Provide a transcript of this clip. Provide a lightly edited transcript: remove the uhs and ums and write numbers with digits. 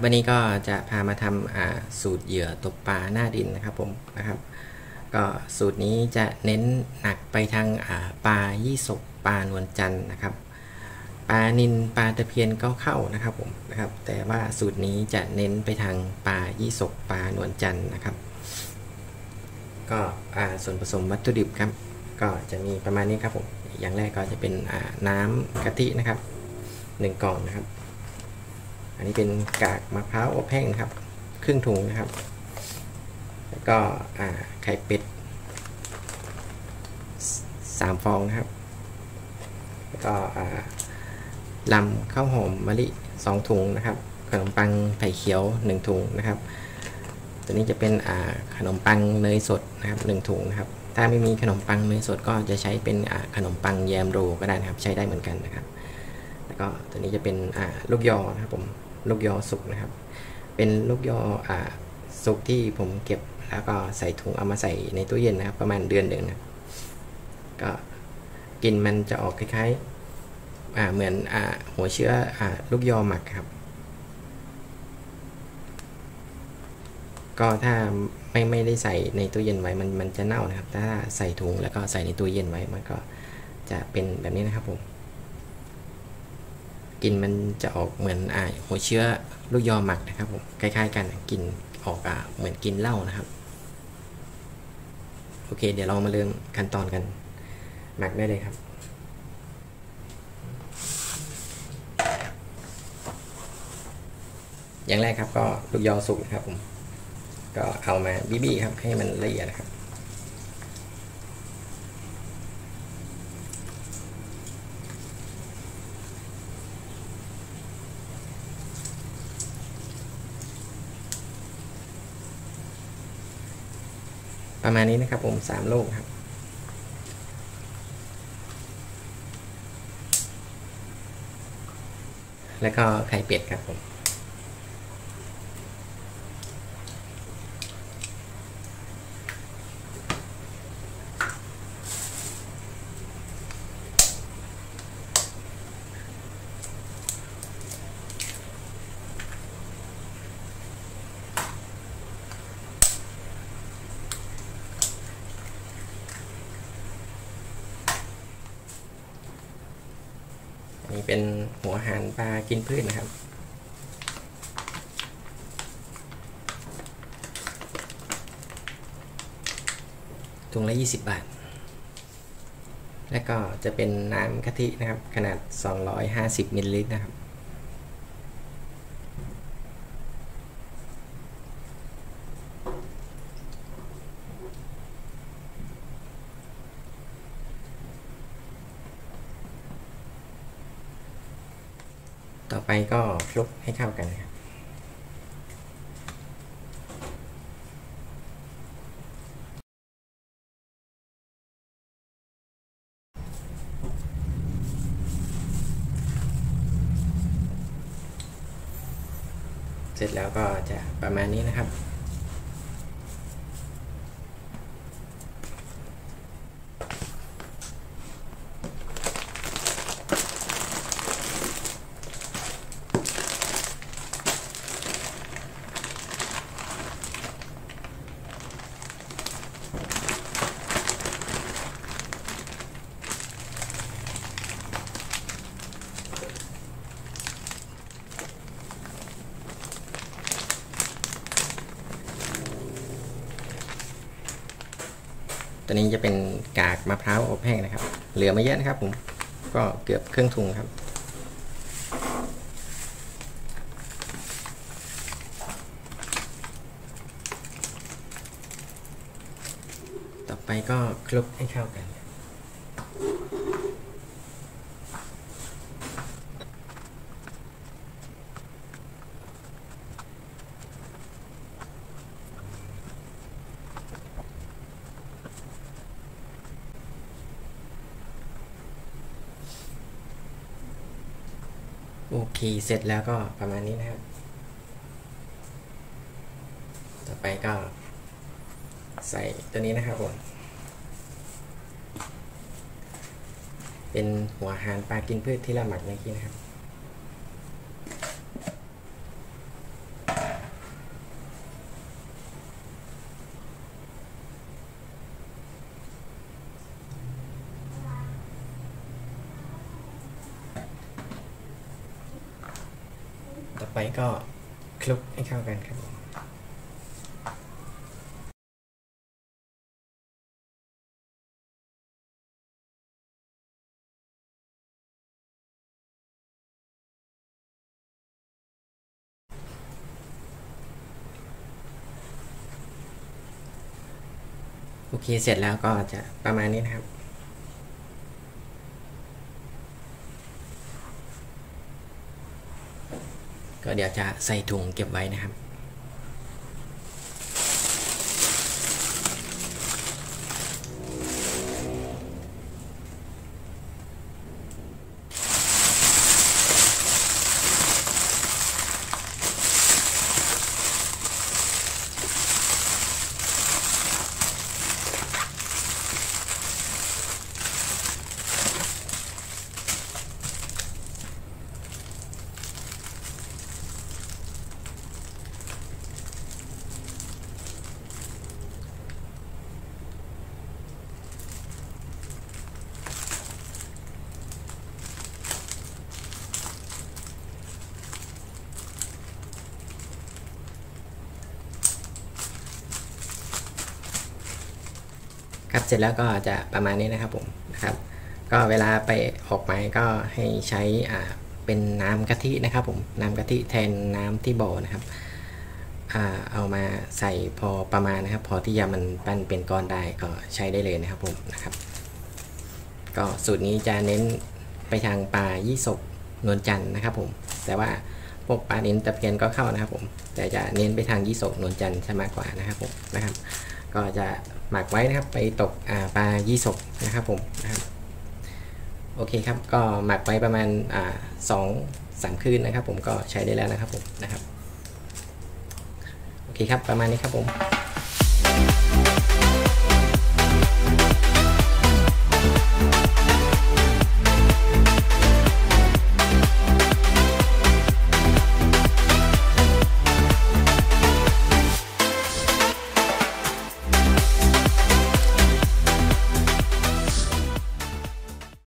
วันนี้ก็จะพามาทำสูตรเหยื่อตกปลาหน้าดินนะครับผมนะครับก็สูตรนี้จะเน้นหนักไปทางปลายี่สกปลานวลจันทร์นะครับปลานิลปลาตะเพียนก็เข้านะครับผมนะครับแต่ว่าสูตรนี้จะเน้นไปทางปลายี่สกปลานวลจันทร์นะครับก็ส่วนผสมวัตถุดิบครับก็จะมีประมาณนี้ครับผมอย่างแรกก็จะเป็นน้ำกะทินะครับ1 กล่องนะครับอันนี้เป็นกากมะพร้าวอบแห้งนะครับครึ่งถุงนะครับแล้วก็ไข่เป็ด3 ฟองนะครับแล้วก็ลำข้าวหอมมะลิ2 ถุงนะครับขนมปังไผ่เขียว1 ถุงนะครับตัวนี้จะเป็นขนมปังเนยสดนะครับ1 ถุงนะครับถ้าไม่มีขนมปังเนยสดก็จะใช้เป็นขนมปังแยมโรก็ได้นะครับใช้ได้เหมือนกันนะครับแล้วก็ตัวนี้จะเป็นลูกยอนะครับผมลูกยอสุกนะครับเป็นลูกยอสุกที่ผมเก็บแล้วก็ใส่ถุงเอามาใส่ในตู้เย็นนะครับประมาณเดือนหนึ่งนะก็กลิ่นมันจะออกคล้ายๆเหมือนหัวเชื้อลูกยอหมักครับก็ถ้าไม่ได้ใส่ในตู้เย็นไว้มันจะเน่านะครับถ้าใส่ถุงแล้วก็ใส่ในตู้เย็นไว้มันก็จะเป็นแบบนี้นะครับผมกลิ่นมันจะออกเหมือนหัวเชื้อลูกยอหมักนะครับผมคล้ายๆกันกลิ่นออกเหมือนกินเหล้านะครับโอเคเดี๋ยวเรามาเริ่มขั้นตอนกันหมักได้เลยครับอย่างแรกครับก็ลูกยอสุกนะครับผมก็เอามาบี้ครับให้มันละเอียดนะครับประมาณนี้นะครับผม3 ลูกครับแล้วก็ไข่เป็ดครับผมนี่เป็นหัวหารปลากินพืชนะครับถุงละ20 บาทแล้วก็จะเป็นน้ำกะทินะครับขนาด250 มิลลิลิตรนะครับต่อไปก็คลุกให้เข้ากันครับเสร็จแล้วก็จะประมาณนี้นะครับตัวนี้จะเป็นกากมะพร้าวอบแห้งนะครับเหลือไม่เยอะนะครับผมก็เกือบครึ่งถุงครับต่อไปก็คลุกให้เข้ากันโอเคเสร็จแล้วก็ประมาณนี้นะครับต่อไปก็ใส่ตัวนี้นะครับผมเป็นหัวหารปลากินพืชที่เราหมักเมื่อกี้นะครับไปก็คลุกให้เข้ากันครับโอเคเสร็จแล้วก็จะประมาณนี้นะครับก็เดี๋ยวจะใส่ถุงเก็บไว้นะครับครับเสร็จแล้วก็จะประมาณนี้นะครับผมนะครับก็เวลาไปออกหมายก็ให้ใช้เป็นน้ำกะทินะครับผมน้ำกะทิแทนน้ำที่บ่อนะครับเอามาใส่พอประมาณนะครับพอที่จะมันปั้นเป็นก้อนได้ก็ใช้ได้เลยนะครับผมนะครับก็สูตรนี้จะเน้นไปทางปลายี่สกนวลจันทร์นะครับผมแต่ว่าพวกปลานิลตะเพียนก็เข้านะครับผมแต่จะเน้นไปทางยี่สกนวลจันทร์ใช่มากกว่านะครับผมนะครับก็จะหมักไว้นะครับไปตกปลายี่สกนะครับผมนะครับโอเคครับก็หมักไว้ประมาณ2-3 คืนนะครับผมก็ใช้ได้แล้วนะครับผมนะครับโอเคครับประมาณนี้ครับผม